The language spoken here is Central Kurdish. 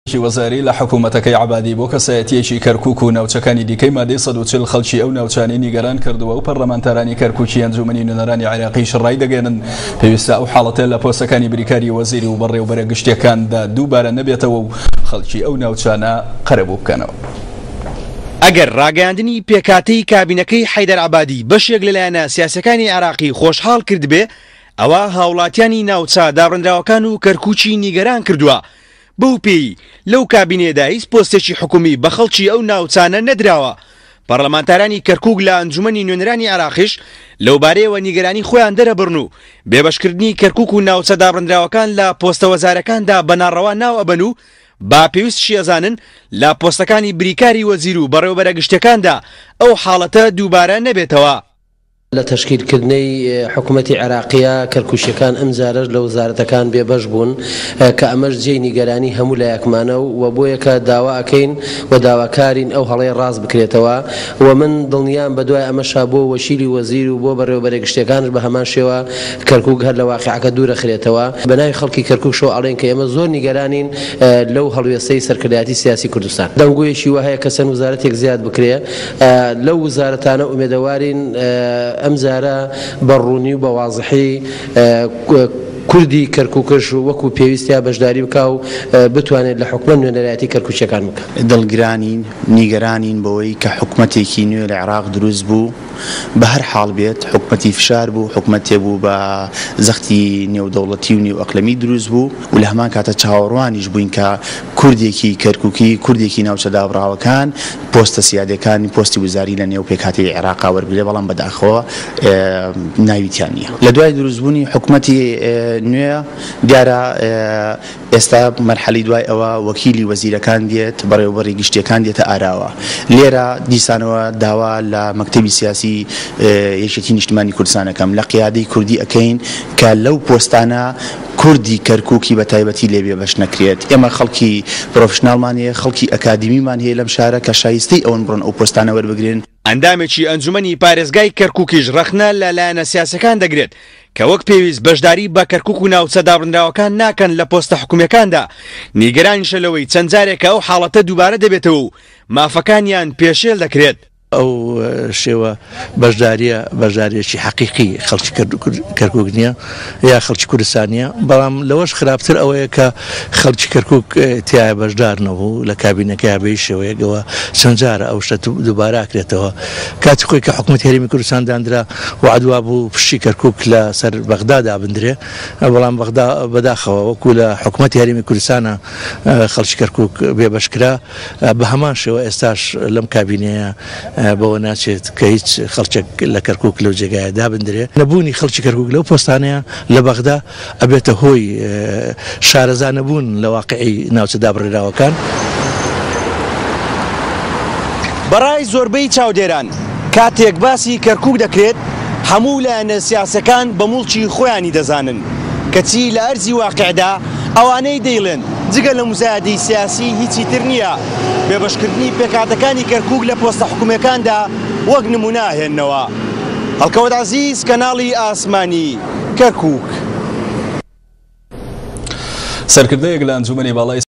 وەزاری لە حکوومەتەکەی عەبادی بۆ کەسایەتیەکی کەرکووک و ناوچەکانی دیکەی مادەی 140 خەڵکی ئەو ناوچانەی نیگەران کردووە و پەرلەمانتارانی کەرکووکی ئەنجومەنی نوێنەرانی عێراقیش ڕای دەگەێنن پێویستە ئەو حاڵەتە لە پۆستەکانی بریکاری وەزیری و بەڕێوەبەرە گشتیەکاندا دووبارە نەبێتەوە و خەڵکی ئەو ناوچانە قەرەبوو بکەنەوە. ئەگەر ڕاگەاندنی پێکاتەی کابینەکەی حەیدەر عەبادی بەشێک لەلایەنە سیاسەکانی عێراقی خۆشحاڵ کرد بێ، ئەوە هاوڵاتیانی ناوچە دابڕێنراوەکان و کەرکووکی نیگەران کردووە. بەو پێی لەو کابینێدا هیچ پۆستێکی حکومی بە خەڵکی ئەو ناوچانە نەدراوە. پەرلەمانتارانی کەرکووک لە ئەنجومەنی نوێنەرانی عێراقیش لەو بارەیەوە نیگەرانی خۆیان دەرەبڕن و بێبەشکردنی کەرکووک و ناوچە دابڕێنراوەکان لە پۆستە وەزارەکاندا بەناڕەوا ناو ئەبەن و با پێویستشی ئەزانن لە پۆستەکانی بریکاری وەزیر و بەڕێوەبەرە گشتەکاندا ئەو حاڵەتە دووبارە نەبێتەوە. لە تەشکیلکردنەی حکوومەتی عێراقیە کەرکووشیەکان ئەم جارەش لە وزارەتەکان بێبەش بوون کە ئەمەش جێی نیگەرانی هەموو لایەکمانە و بۆیە کە داوا ئەکەین و داواکارین ئەو هەڵەی ڕاست بکرێتەوە و من دڵنیام بەدوای ئەمەشا بۆ وەشیری وەزیر و بۆ بەڕێوەبەرە گشتیەکانش بە هەمان شێوە کەرکووک هەر لە واقعەکە دوورە خرێتەوە. بەناوی خەڵکی کەرکووک شۆ ئەڵێن کە ئێمە زۆر نیگەرانین لەو هەڵوێستەی سەرکردایەتی سیاسی کوردستان. دەنگۆیەکی وهەیە کە چەند وزارەتێک زیاد بکرێ لەو وزارەتانە ئومێدەوارین ئەم جارە بەڕوونی و بەوازحی کوردی کەرکووکش وەکو پێویستیا بەشداری بکە و بتوانێت لە حکومە نوێنەرایەتی کەرکووچەکان بکە. دڵگرانین نیگەرانین بەوەی کە حکومەتێکی نوێ لە عێراق دروست بوو بە هەر حاڵ بێت حکومەتی فشار بوو حکومەتێ بوو بە زەختی نێودەوڵەتی و نێوئەقلەمی دروست بوو و لە هەمان کاتە چاوەڕوانیش بووین کە کوردێکی کەرکووکی کوردێکی ناوچە دابڕاوەکان پۆستە سیادەکانی پۆستی وزاری لە نێو پێکهاتەی عێراقا وەرگرێ بەڵام بەداخەوە ناویتیان نییە. لە دوای دروستبوونی حکومەتی نوێ دیارە ئێستا مەرحەلی دوای ئەوە وەکیلی وەزیرەکان دێت بەڕێوەبەری گشتیەکان دێتە ئاراوە. لێرە دیسانەوە داوا لە مەکتەبی سیاسی یەکێتی نیشتیمانی کوردستانەکەم لە قیادەی کوردی ئەکەین کە لەو پۆستانە کوردی کەرکووکی بە تایبەتی لێبێ بەش نەکرێت. ئێمە خەڵکی پرۆفشناڵمان هەیە خەڵکی ئەکادمیمان هەیە لەم شارە کە شایستەی ئەوەن بڕن ئەو پۆستانە وەربگرن. ئەندامێکی ئەنجومەنی پارێزگای کەرکووکیش ڕەخنە لەلایەنە سیاسەکان دەگرێت کە وەک پێویست بەشداری بە کەرکووک و ناوچە دابڕێنراوەکان ناکەن لە پۆستە حکوومیەکاندا. نیگەرانیشە لەوەی چەند جارێکە ئەو حاڵەتە دووبارە دەبێتەوە و مافەکانیان پێشێل دەکرێت. ئەو شێوە بەشداریەکی حەقیقی خەڵکی کەرکووک نییە یا خەڵکی کوردستانیە، بەڵام لەوەش خراپتر ئەوەیە کە خەڵکی کەرکووک تایە بەشدار نەبوو لە کابینەکەی بەی شێوەیەکەوە چەند جارە ئەو شتە دووبارە ئاکرێتەوە. کاتی خۆی کە حکوومەتی هەرێمی کوردستان دانرا وعدوا بوو پشتی کەرکووک لە سەر بەغدادا بندرێ، بەڵام بەغدا بەداخەوە وەکو لە حکوومەتی هەرێمی کوردستانە خەڵکی کەرکووک بێبەشکرا بە هەمان شێوە ئێستاش لەم کابینەیە بەوە ناچێت کە هیچ خەڵکێک لە کەرکووک لەو جێگایەدا بندرێ. نەبوونی خەڵکی کەرکووک لەو پۆستانەیە لە بەغدا ئەبێتە هۆی شارەزانەبوون لە واقعی ناوچە دابڕێراوەکان. بەڕای زۆربەی چاودێران کاتێک باسی کەرکووک دەکرێت هەموو لایەنە سیاسەکان بە موڵکی خۆیانی دەزانن کەچی لە ئەرزی واقعدا ئەوانەی دەیڵێن جگە لە مزایدەی سیاسی هیچی تر نییە بێبەشکردنی پێکاتەکانی کەرکووک لە پۆستە حکوومیەکاندا وەک نمونە هێننەوە. هەڵکەوت عەزیز، کەناڵی ئاسمانی کەرکووک. سەرکردەیەک لە ئەنجومەنی باڵای